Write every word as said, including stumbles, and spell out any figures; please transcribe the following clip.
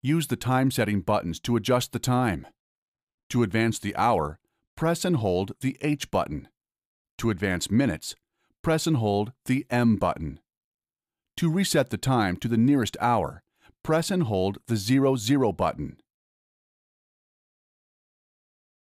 Use the time-setting buttons to adjust the time. To advance the hour, press and hold the H button. To advance minutes, press and hold the M button. To reset the time to the nearest hour, press and hold the zero zero button.